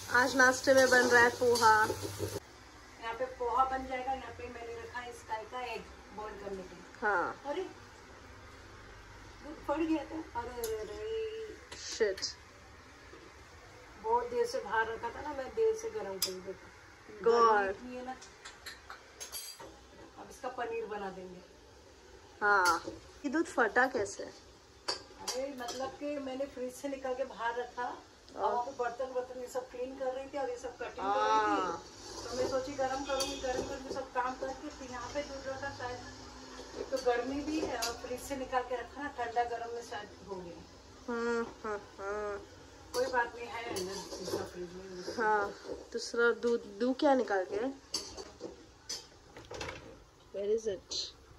आज नाश्ते में बन रहा है पोहा। यहाँ पे पोहा बन जाएगा। यहाँ पे मैंने रखा है स्काई का एग बॉईल करने के लिए। हाँ। अरे दूध फट गया था। अरे शिट। बहुत देर से बाहर रखा था ना, मैं देर से गरम कर देता। गॉड। है ना, अब इसका पनीर बना देंगे। हाँ, ये दूध फटा कैसे? अरे मतलब कि मैंने फ्रिज से निकाल के बाहर रखा और वहाँ पे बर्तन ये सब क्लीन कर रही थी और ये सब कटिंग कर रही थी, तो मैं सोची गरम करके सब काम करके फिर यहाँ पे दूध रखा। शायद एक तो गर्मी भी है और फ्रिज से निकाल के रखा ना, ठंडा गरम में शायद हो गया। कोई बात नहीं है दूसरा फ्रिज में। हाँ, दूसरा दूध क्या निकाल के? Where is it?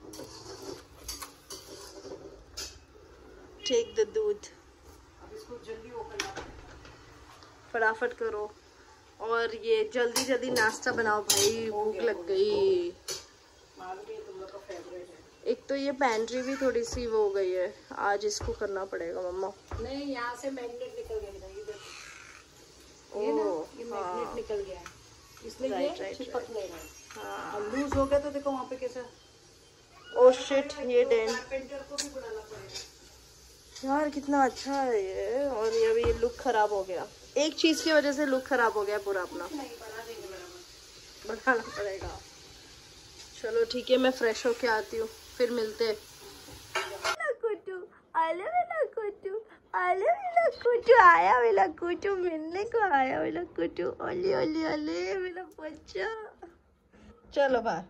Take the दूध। अब इसको जल्दी ओपन फटाफट करो और ये जल्दी नाश्ता बनाओ भाई, भूख लग गई। मालूम है तुम लोग का फेवरेट है। एक तो ये पैंट्री भी थोड़ी सी वो हो गई है, आज इसको करना पड़ेगा मम्मा। नहीं, यहाँ से मैग्नेट निकल गया। ये ना, ये मैग्नेट निकल गया है, इसलिए ये चिपक नहीं रहा। हाँ, लूज हो गया तो देखो वहाँ पे कैसा। ओह शिट, ये डेंट। कारपेंटर को भी बुलाना पड़ेगा यार, कितना अच्छा है ये। और ये भी लुक खराब हो गया, एक चीज की वजह से लुक खराब हो गया पूरा अपना। नहीं, बना देंगे बराबर। बनाना पड़ेगा। चलो ठीक है, मैं फ्रेश होके आती हूँ, फिर मिलते हैं। आया मेरा कुटू मिलने को आया। मेरा कुटू ओले ओले ओले मेरा बच्चा। चलो बाय।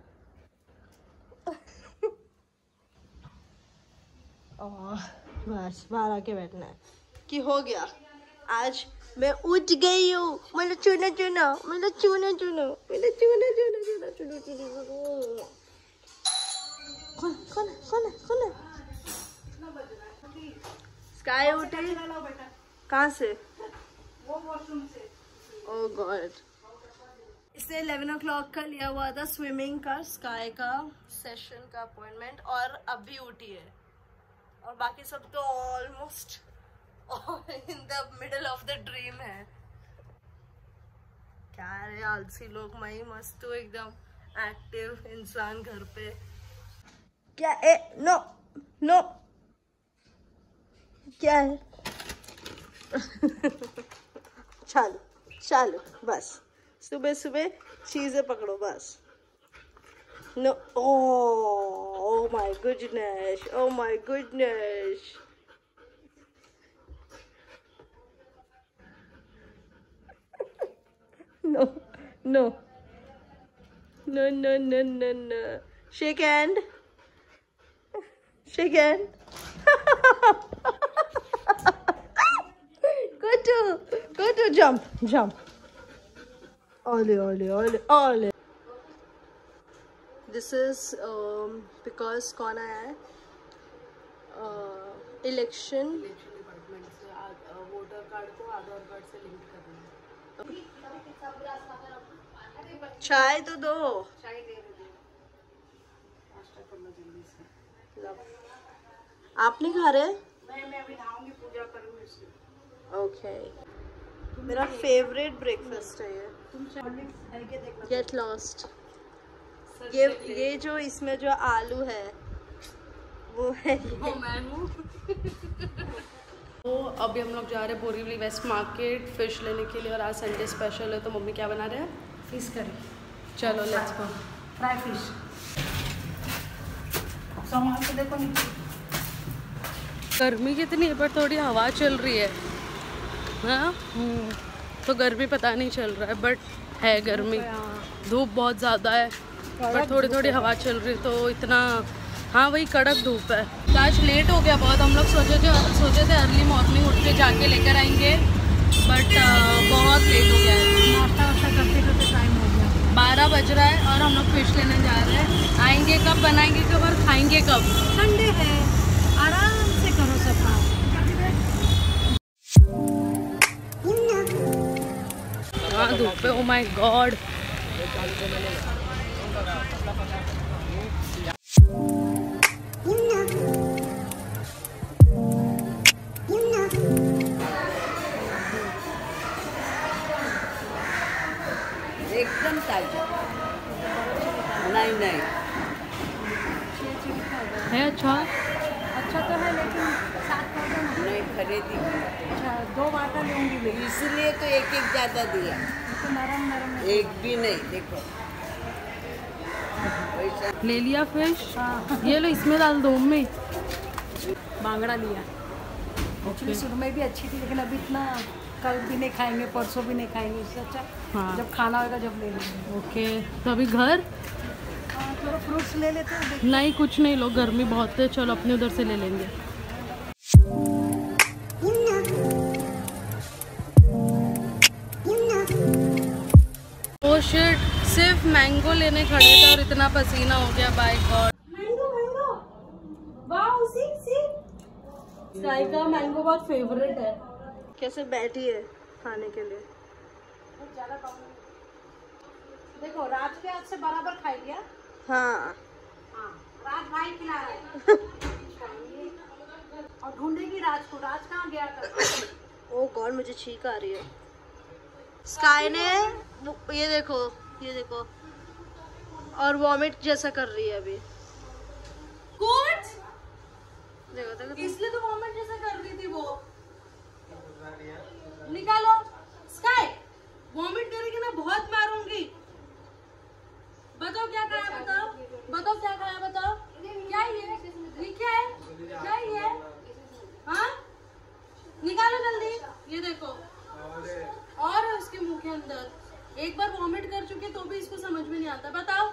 बस बाहर आके बैठना है कि हो गया। आज मैं उठ गई हूँ। मेरा चुना चुना, मेरा चुना चुना, मेरा चुना चुना चुना चुना चुना। कौन कौन कौन कौन? स्काई उठी कहाँ से? वो वॉशरूम से। Oh god. इसने 11 o'clock का लिया हुआ था स्विमिंग का, स्काई का सेशन का अपॉइंटमेंट, और अभी उठी है। और बाकी सब तो almost in the middle of the dream है। क्या रे आलसी लोग, मैं मस्त हूँ एकदम एक्टिव इंसान घर पे। क्या ए नो नो क्या है? चलो चलो बस, सुबह सुबह चीजें पकड़ो बस। No, oh my goodness, oh my goodness. No, no, no, no, no, no, no. Shake hand. Shake hand. Go to jump, jump. Ole, ole, ole, ole. This is because कौन आया है? इलेक्शन डिपार्टमेंट से voter card को Aadhaar card से link करना है। चाय तो दो। चाय दे दो, नाश्ता करना जल्दी से। आप नहीं खा रहे? मैं अभी नहाऊंगी, पूजा करूंगी इसलिए। ओके, मेरा फेवरेट ब्रेकफास्ट है ये। तुम है क्या देखना? Get lost. ये जो इसमें जो आलू है वो है वो मैं हूँ। तो अभी हम लोग जा रहे हैं बोरीवली वेस्ट मार्केट फिश लेने के लिए, और आज संडे स्पेशल है तो मम्मी क्या बना रहे हैं? Fish curry. चलो लेट्स गो। Fry fish. संभाल के देखो नीचे। गर्मी कितनी है, पर थोड़ी हवा चल रही है। हाँ, तो गर्मी पता नहीं चल रहा है, बट है गर्मी। धूप बहुत ज़्यादा है, पर थोड़ी थोड़ी हवा चल रही है, तो इतना हाँ वही कड़क धूप है। तो आज लेट हो गया बहुत। हम लोग सोचे थे अर्ली मॉर्निंग उठ के जाके लेकर आएंगे, बट बहुत लेट हो गया है। नाश्ता वास्ता करते करते टाइम हो गया। 12 बज रहा है और हम लोग फिश लेने जा रहे हैं। आएंगे कब, बनाएंगे कब और खाएंगे कब? संडे है, आराम से करो सब काम। हाँ धूप पे, ओ माय गॉड। रेती की। अच्छा 2 बाटा लूँगी मैं। इसलिए तो एक एक ज्यादा दिया, तो नरम नरम है। एक भी नहीं। देखो वैसा ले लिया फिश। हाँ। ये लो इसमें डाल दो मम्मी। बांगड़ा लिया। एक्चुअली शुरू में भी अच्छी थी, लेकिन अभी इतना कल भी नहीं खाएंगे, परसों भी नहीं खाएंगे, इससे अच्छा हाँ। जब खाना होगा जब ले लेंगे। ओके, तो अभी घर हाँ, थोड़ा फ्रूट्स ले लेते हैं। नहीं, कुछ नहीं लो, गर्मी बहुत है, चलो अपने उधर से ले लेंगे। ओ शिट, सिर्फ मैंगो लेने खड़े थे और इतना पसीना हो गया, बाय गॉड। मैंगो वाओ, सी स्काई का मैंगो बहुत फेवरेट है। कैसे बैठी है खाने के लिए। देखो राज के हाथ से बराबर खाई लिया। हाँ हाँ, राज भाई खिला रहा है। और ढूंढेगी राज को, राज कहाँ गया कर। ओ गॉड, मुझे छींक आ रही है। स्काई ने ये देखो और वॉमिट जैसा कर रही है अभी। कुछ देखो देखो इसलिए तो वॉमिट जैसा कर रही थी वो। निकालो स्काई, वॉमिट करेगी ना बहुत मारूंगी। बताओ क्या खाया, बताओ क्या खाया, बताओ क्या ये क्या है, क्या ये है? हाँ निकालो जल्दी। ये देखो और है उसके मुंह के अंदर। एक बार वॉमिट कर चुके तो भी इसको समझ में नहीं आता। बताओ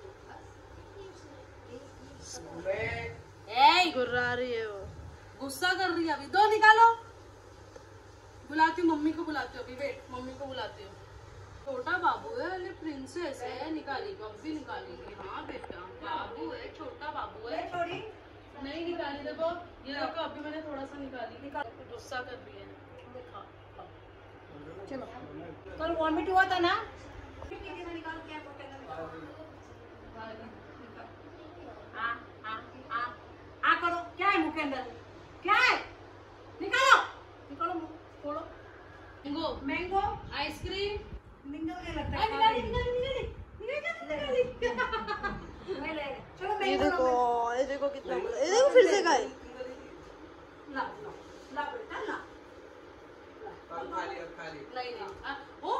गुर्रा रही है वो। गुस्सा कर रही है अभी। दो निकालो। बुलाती हूँ मम्मी को, बुलाती हूँ अभी। वेट, मम्मी को बुलाती हूँ। छोटा बाबू है, अरे प्रिंसेस है, निकाली कब भी निकालेगी। हाँ बेटा बाबू है, छोटा बाबू है। नहीं निकाली, देखो ये देखो अभी मैंने थोड़ा सा निकाली। गुस्सा कर रही है। चलो कल वॉमिट हुआ था ना। आ करो, क्या है मुंह के अंदर, क्या है, निकालो निकालो, मुंह खोलो। मैंगो, मैंगो आइसक्रीम निकलने लगता है। निकाली निकाली निकाली मैं ले चलो ये मैंगो देखो, ये देखो कितना मजा। ये देखो फिर से खाए। ला ला ला बेटा ला। नहीं नहीं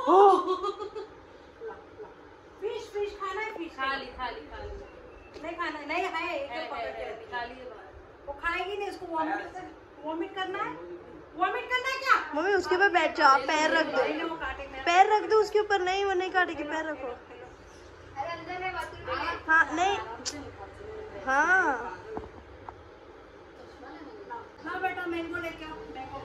फिश फिश खाना है, फिश खाली खाली खाली नहीं खाना है, नहीं है एक है, पकड़ के है, रखी। निकालिए बाहर। वो खाएगी नहीं, उसको वॉमिट करना है। वॉमिट करना है क्या? मम्मी उसके ऊपर बैठ जाओ, पैर रख दो, पहले वो काटे मेरा। पैर रख दो उसके ऊपर। नहीं वो नहीं काटेगी, पैर रखो। हाँ नहीं, हाँ ला बेटा मैंगो लेके आओ, मैंगो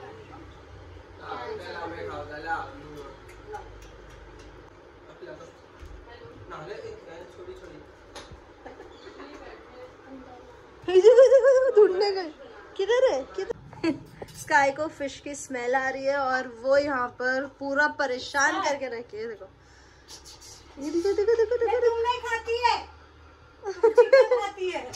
देखो ढूंढने गए। किधर है, किधर? स्काई को फिश की स्मेल आ रही है और वो यहाँ पर पूरा परेशान करके रखी है। देखो ये देखो देखो देखो देखो तुम नहीं खाती है, तुम चिकन खाती है।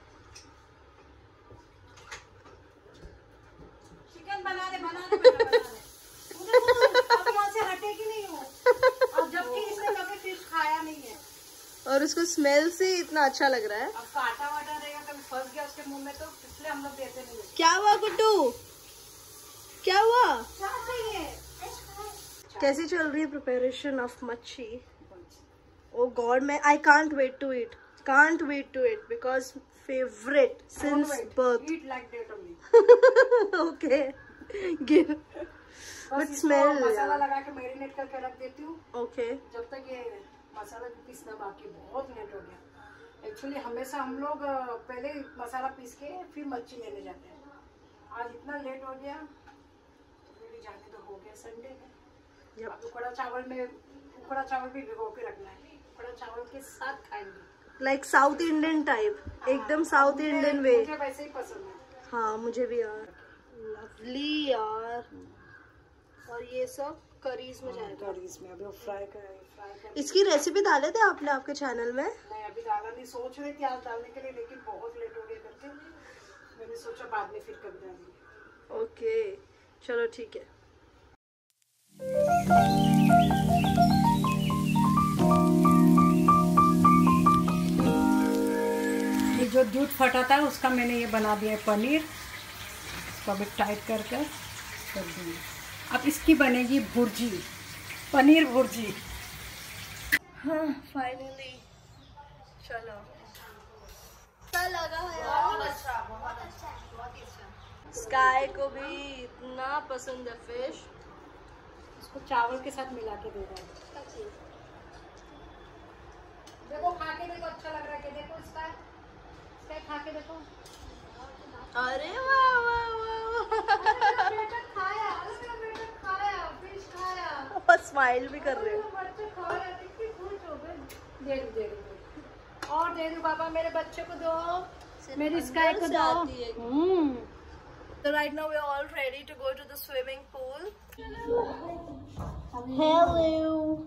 चिकन बना दे बेटा, बना दे। अब यहाँ से हटेगी नहीं हो, अब जबकि इसने कभी फिश खाया नहीं है। और उसको स्मेल से इतना अच्छा लग रहा है। अब काटा वाटा रहेगा, कभी फंस गया उसके मुंह में तो इसलिए हम लोग देते नहीं है। क्या हुआ गुड्डू, क्या हुआ? क्या चाहिए? कैसी चल रही है प्रिपरेशन ऑफ मच्छी? ओ गॉड, मैं I can't wait to it, because favourite since birth. Eat like that only. Okay give बस बट इसको स्मेल। मसाला लगा के मैरिनेट करके रख देती हूँ। ओके जब तक ये मसाला भी पीसना बाकी, बहुत लेट हो गया। एक्चुअली हमेशा हम लोग पहले मसाला पीस के फिर मच्छी लेने जाते हैं। आज इतना लेट हो गया तो फिर जाने तो हो गया, संडे है। अब उखड़ा चावल भी भिगो के रखना है, उखड़ा चावल के साथ खाएंगे। लाइक साउथ इंडियन टाइप, एकदम साउथ इंडियन वे। मुझे वैसे ही पसंद है। हाँ मुझे भी यार, लवली यार। और ये सब करीज में जाएगा। करीज में अभी फ्राई कर इसकी रेसिपी डाले थे आपने आपके चैनल में? नहीं अभी डाला नहीं, सोच रही थी आज डालने के लिए, लेकिन बहुत लेट हो गया करके मैंने सोचा बाद में फिर कभी डालेंगे। ओके चलो ठीक है। ये जो दूध फटा था उसका मैंने ये बना दिया है पनीर। इसको अभी टाइट करके कर दूँगी। अब इसकी बनेगी भुर्जी, पनीर भुर्जी। हाँ फाइनली चलो अच्छा लगा है यार। बहुत अच्छा। स्काई को भी इतना पसंद है फिश, इसको चावल के साथ मिला के दे रहा है। देखो खा के देखो, अच्छा लग रहा है कि देखो इसका खा के देखो। अरे वाह वाह वाह बेटा खाया, उसका बेटा खाया, फिश खाया और स्माइल भी कर रहे हो। बच्चे खा रहे थे, कितनी खुश हो गए। दे दो और दे दो बाबा, मेरे बच्चे को दो, मेरी स्काई को दो। So right now we are all ready to go to the swimming pool. Hello.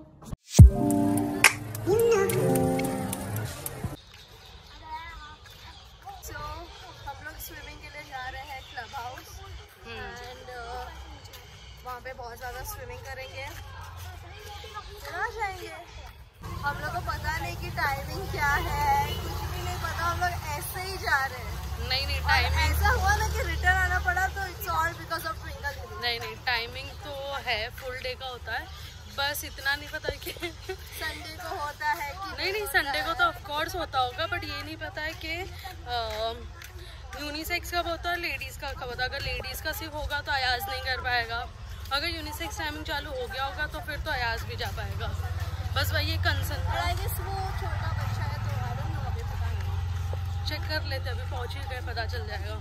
So हम लोग स्विमिंग के लिए जा रहे हैं क्लब हाउस एंड वहाँ पे बहुत ज़्यादा स्विमिंग करेंगे, चला जाएंगे। हम लोग को पता नहीं कि टाइमिंग क्या है, कुछ भी नहीं पता, हम लोग ऐसे ही जा रहे हैं। नहीं टाइमिंग ऐसा हुआ ना कि रिटर्न आना पड़ा, तो it's all because of Twinkle दीदी। नहीं टाइमिंग तो है, फुल डे का होता है, बस इतना नहीं पता है कि संडे को होता है कि नहीं संडे को तो ऑफ कोर्स होता होगा, बट ये नहीं पता है कि यूनिसेक्स कब होता है, लेडीज़ का कब होता है। अगर लेडीज़ का सिर्फ होगा तो अयाज नहीं कर पाएगा, अगर यूनिसेक्स टाइमिंग चालू हो गया होगा तो फिर तो अयाज भी जा पाएगा। बस वही एक कंसर्न था। आई गेस वो छोटा बच्चा है तो आई डोंट नो, अभी पता नहीं, चेक कर लेते, अभी पहुँच ही गए, पता चल जाएगा।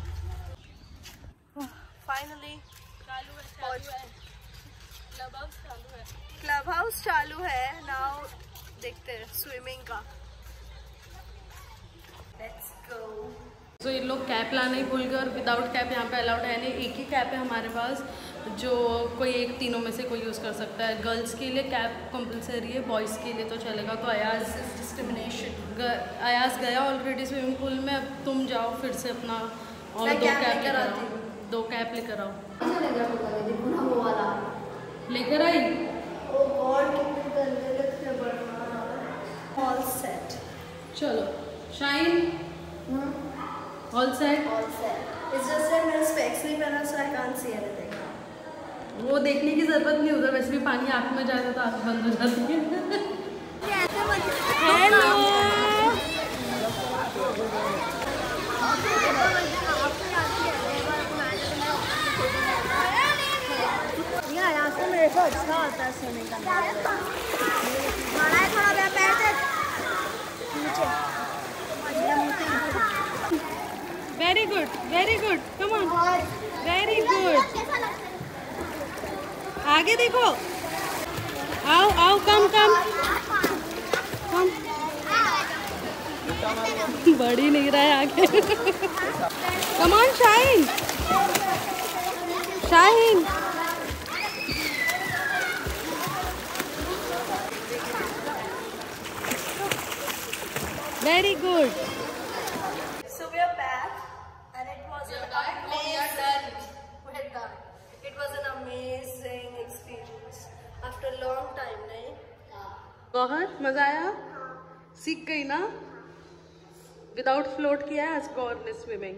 फाइनली चालू है क्लब हाउस चालू है। नाउ देखते हैं स्विमिंग का। Let's go. तो ये लोग कैप लाना ही भूल गए और विदाउट कैप यहाँ पे अलाउड है नहीं। एक ही कैप है हमारे पास जो कोई एक तीनों में से कोई यूज़ कर सकता है। गर्ल्स के लिए कैप कंपलसरी है, बॉयज़ के लिए तो चलेगा। तो अयाज डिस्क्रिमिनेशन। अयाज गया ऑलरेडी स्विमिंग पूल में, अब तुम जाओ फिर से अपना और मैं दो कैप कैप लेकर लेकर आती आओ, हूँ। 2 कैप लेकर आओ। वो लेकर आई गॉड कितने गंदे लगते हैं, बड़ा ऑल सेट। चलो Shine all set. All set. It's just that मैंने स्पेक्स नहीं पहना, सो आई कांट सी एनीथिंग। वो देखने की जरूरत नहीं होता, वैसे भी पानी आँख में जाता तो आँख बंद हो जाती है। हेलो यहाँ से मेरे को अच्छा होता है स्विमिंग करना। बड़ा है थोड़ा, मेरा पैर से नीचे। Very good, come on, very good. आगे देखो, आओ कम बढ़ी नहीं रहा है आगे। Come on Shine. Very good. So we are back and it was an amazing experience after a long time, नहीं? बहुत मजा आया, सीख गई ना। विदाउट फ्लोट किया है आज गौर ने स्विमिंग,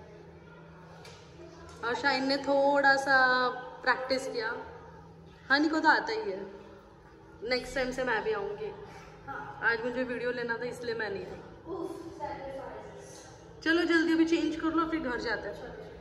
और शाइन ने थोड़ा सा प्रैक्टिस किया। हनी को तो आता ही है, नेक्स्ट टाइम से मैं भी आऊँगी। आज मुझे वीडियो लेना था इसलिए मैं नहीं आई। चलो जल्दी अभी चेंज कर लो, फिर घर जाते हैं।